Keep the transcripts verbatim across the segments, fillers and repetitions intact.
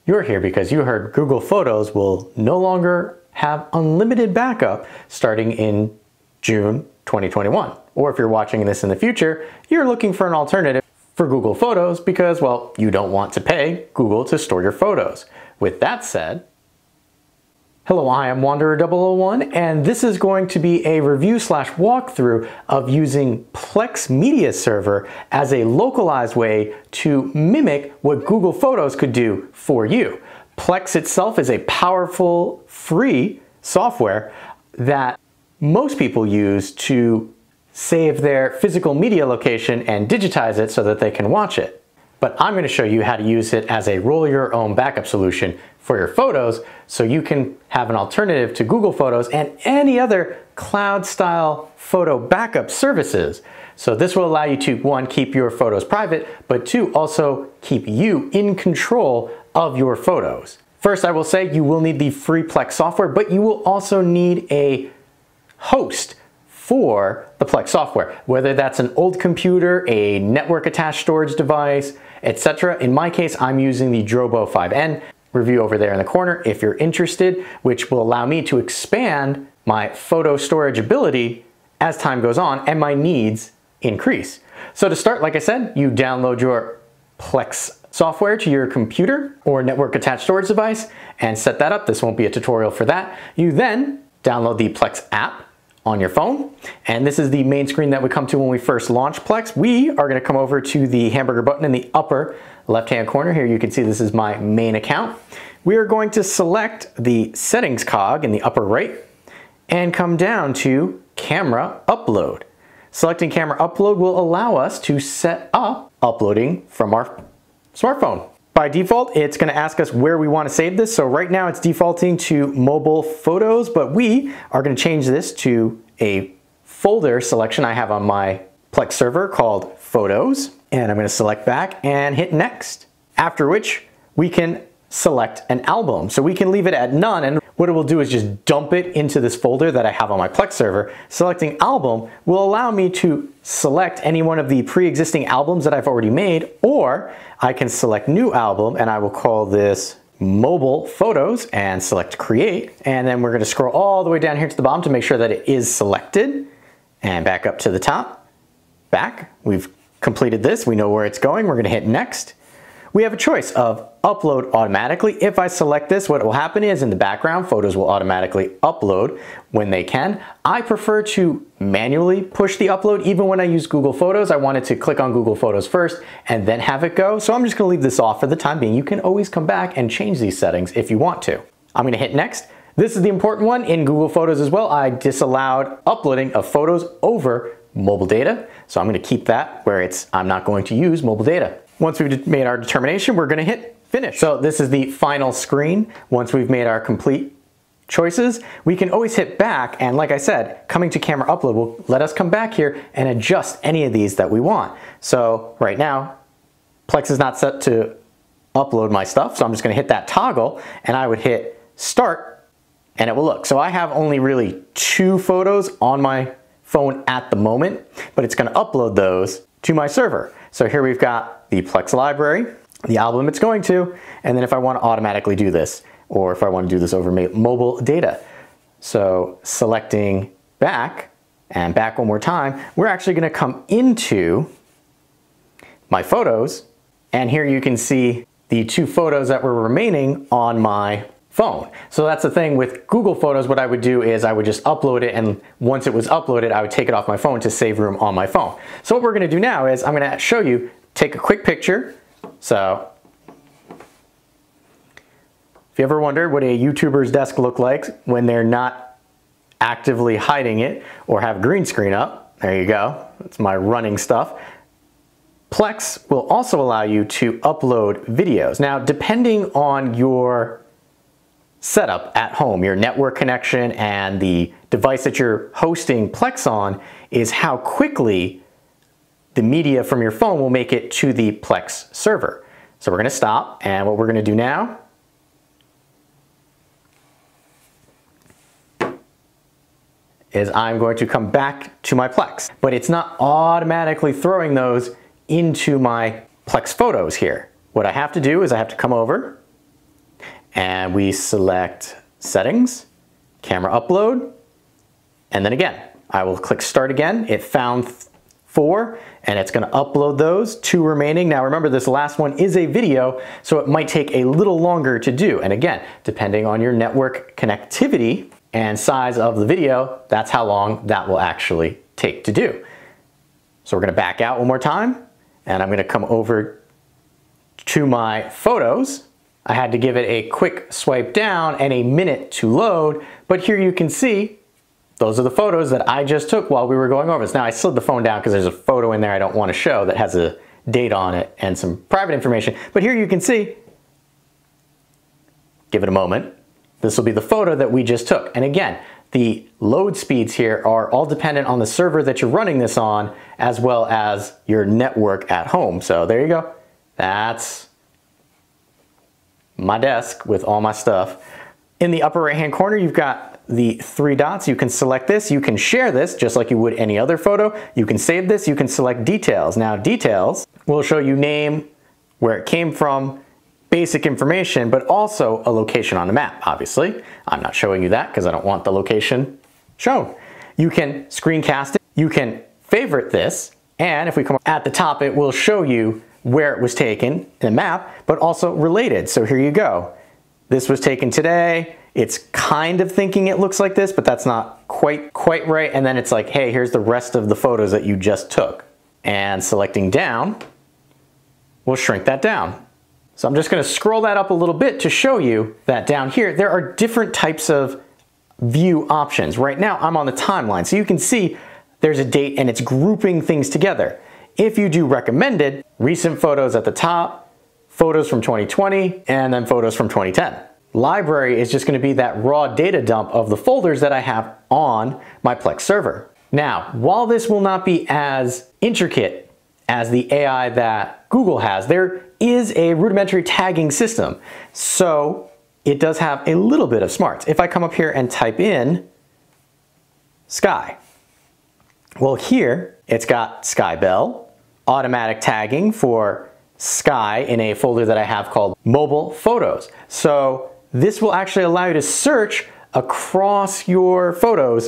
You're here because you heard Google Photos will no longer have unlimited backup starting in June twenty twenty-one. Or if you're watching this in the future, you're looking for an alternative for Google Photos because, well, you don't want to pay Google to store your photos. With that said, hello, I am Wanderer double oh one, and this is going to be a review slash walkthrough of using Plex Media Server as a localized way to mimic what Google Photos could do for you. Plex itself is a powerful, free software that most people use to save their physical media location and digitize it so that they can watch it. But I'm going to show you how to use it as a roll your own backup solution for your photos so you can have an alternative to Google Photos and any other cloud style photo backup services. So this will allow you to, one, keep your photos private, but two, also keep you in control of your photos. First, I will say you will need the free Plex software, but you will also need a host for the Plex software, whether that's an old computer, a network attached storage device, et cetera. In my case, I'm using the Drobo five N. Review over there in the corner if you're interested, which will allow me to expand my photo storage ability as time goes on and my needs increase. So to start, like I said, you download your Plex software to your computer or network attached storage device and set that up. This won't be a tutorial for that. You then download the Plex app on your phone, and this is the main screen that we come to when we first launch Plex. We are going to come over to the hamburger button in the upper left hand corner. Here you can see this is my main account. We are going to select the settings cog in the upper right and come down to camera upload. Selecting camera upload will allow us to set up uploading from our smartphone. By default, it's going to ask us where we want to save this. So right now it's defaulting to mobile photos, but we are going to change this to a folder selection I have on my Plex server called Photos. And I'm going to select back and hit next. After which we can select an album. So we can leave it at none, and what it will do is just dump it into this folder that I have on my Plex server. Selecting album will allow me to select any one of the pre-existing albums that I've already made, or I can select new album, and I will call this mobile photos and select create. And then we're going to scroll all the way down here to the bottom to make sure that it is selected, and back up to the top. Back. We've completed this. We know where it's going. We're going to hit next. We have a choice of upload automatically. If I select this, what will happen is in the background, photos will automatically upload when they can. I prefer to manually push the upload. Even when I use Google Photos, I wanted to click on Google Photos first and then have it go. So I'm just going to leave this off for the time being. You can always come back and change these settings if you want to. I'm going to hit next. This is the important one in Google Photos as well. I disallowed uploading of photos over mobile data. So I'm going to keep that where it's, I'm not going to use mobile data. Once we've made our determination, we're going to hit finish. So this is the final screen. Once we've made our complete choices, we can always hit back. And like I said, coming to camera upload will let us come back here and adjust any of these that we want. So right now, Plex is not set to upload my stuff. So I'm just going to hit that toggle and I would hit start and it will look. So I have only really two photos on my phone at the moment, but it's going to upload those to my server. So here we've got the Plex library, the album it's going to, and then if I want to automatically do this, or if I want to do this over mobile data. So selecting back, and back one more time, we're actually going to come into my photos, and here you can see the two photos that were remaining on my phone. So that's the thing with Google Photos. What I would do is I would just upload it, and once it was uploaded, I would take it off my phone to save room on my phone. So what we're going to do now is I'm going to show you, take a quick picture. So if you ever wondered what a YouTuber's desk look like when they're not actively hiding it or have green screen up, there you go. That's my running stuff. Plex will also allow you to upload videos. Now, depending on your setup at home, your network connection and the device that you're hosting Plex on is how quickly the media from your phone will make it to the Plex server. So we're going to stop, and what we're going to do now is I'm going to come back to my Plex, but it's not automatically throwing those into my Plex photos here. What I have to do is I have to come over and we select settings, camera upload, and then again, I will click start again. It found four, and it's gonna upload those, two remaining. Now remember, this last one is a video, so it might take a little longer to do. And again, depending on your network connectivity and size of the video, that's how long that will actually take to do. So we're gonna back out one more time, and I'm gonna come over to my photos. I had to give it a quick swipe down and a minute to load, but here you can see those are the photos that I just took while we were going over this. Now I slid the phone down because there's a photo in there I don't want to show that has a date on it and some private information. But here you can see, give it a moment, this will be the photo that we just took. And again, the load speeds here are all dependent on the server that you're running this on, as well as your network at home. So there you go. That's my desk with all my stuff. In the upper right hand corner, you've got the three dots. You can select this, you can share this just like you would any other photo. You can save this, you can select details. Now details will show you name, where it came from, basic information, but also a location on the map, obviously. I'm not showing you that because I don't want the location shown. You can screencast it, you can favorite this, and if we come at the top, it will show you where it was taken in the map, but also related. So here you go. This was taken today. It's kind of thinking it looks like this, but that's not quite, quite right. And then it's like, hey, here's the rest of the photos that you just took. And selecting down will shrink that down. So I'm just gonna scroll that up a little bit to show you that down here, there are different types of view options. Right now, I'm on the timeline. So you can see there's a date and it's grouping things together. If you do recommended, recent photos at the top, photos from twenty twenty, and then photos from twenty ten. Library is just going to be that raw data dump of the folders that I have on my Plex server. Now, while this will not be as intricate as the A I that Google has, there is a rudimentary tagging system. So it does have a little bit of smarts. If I come up here and type in sky, well here it's got Sky Bell, automatic tagging for sky in a folder that I have called mobile photos. So this will actually allow you to search across your photos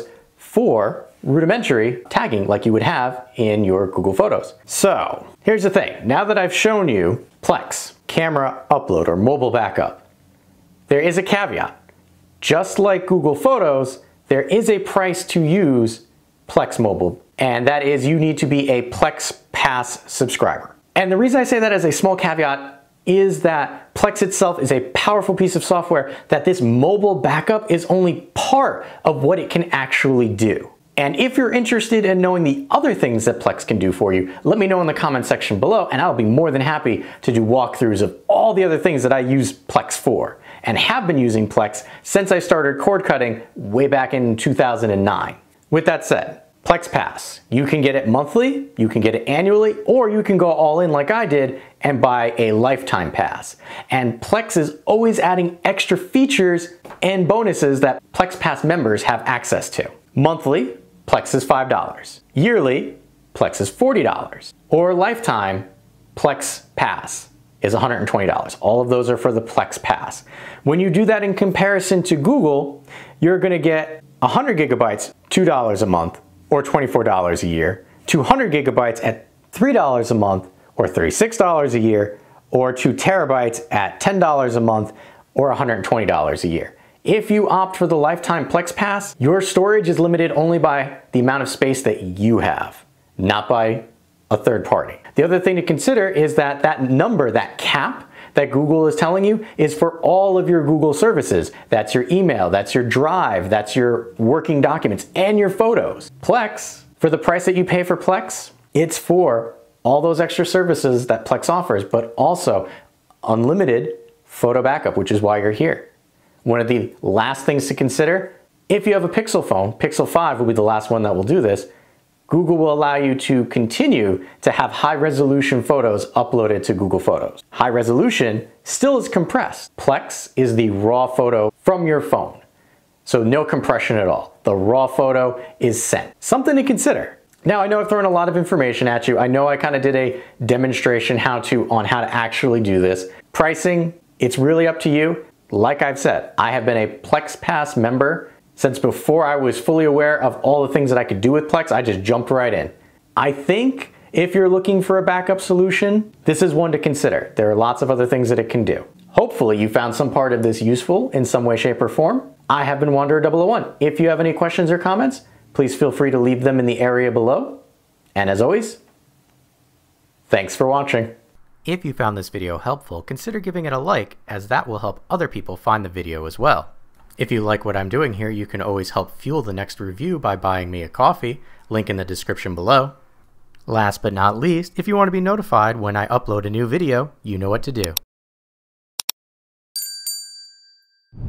for rudimentary tagging like you would have in your Google Photos. So here's the thing. Now that I've shown you Plex, camera upload or mobile backup, there is a caveat. Just like Google Photos, there is a price to use Plex Mobile, and that is you need to be a Plex Pass subscriber. And the reason I say that as a small caveat is that Plex itself is a powerful piece of software that this mobile backup is only part of what it can actually do. And if you're interested in knowing the other things that Plex can do for you, let me know in the comment section below and I'll be more than happy to do walkthroughs of all the other things that I use Plex for and have been using Plex since I started cord cutting way back in two thousand nine. With that said, Plex Pass. You can get it monthly, you can get it annually, or you can go all in like I did and buy a lifetime pass. And Plex is always adding extra features and bonuses that Plex Pass members have access to. Monthly, Plex is five dollars. Yearly, Plex is forty dollars. Or lifetime, Plex Pass is one hundred twenty dollars. All of those are for the Plex Pass. When you do that in comparison to Google, you're gonna get one hundred gigabytes, two dollars a month, or twenty-four dollars a year, two hundred gigabytes at three dollars a month, or thirty-six dollars a year, or two terabytes at ten dollars a month, or one hundred twenty dollars a year. If you opt for the lifetime Plex Pass, your storage is limited only by the amount of space that you have, not by a third party. The other thing to consider is that that number, that cap that Google is telling you is for all of your Google services. That's your email, that's your Drive, that's your working documents, and your photos. Plex, for the price that you pay for Plex, it's for all those extra services that Plex offers, but also unlimited photo backup, which is why you're here. One of the last things to consider, if you have a Pixel phone, Pixel five will be the last one that will do this, Google will allow you to continue to have high resolution photos uploaded to Google Photos. High resolution still is compressed. Plex is the raw photo from your phone. So no compression at all. The raw photo is sent. Something to consider. Now I know I've thrown a lot of information at you. I know I kind of did a demonstration how to on how to actually do this. Pricing, it's really up to you. Like I've said, I have been a Plex Pass member since before I was fully aware of all the things that I could do with Plex. I just jumped right in. I think if you're looking for a backup solution, this is one to consider. There are lots of other things that it can do. Hopefully you found some part of this useful in some way, shape, or form. I have been Wanderer double oh one. If you have any questions or comments, please feel free to leave them in the area below. And as always, thanks for watching. If you found this video helpful, consider giving it a like, as that will help other people find the video as well. If you like what I'm doing here, you can always help fuel the next review by buying me a coffee, link in the description below. Last but not least, if you want to be notified when I upload a new video, you know what to do.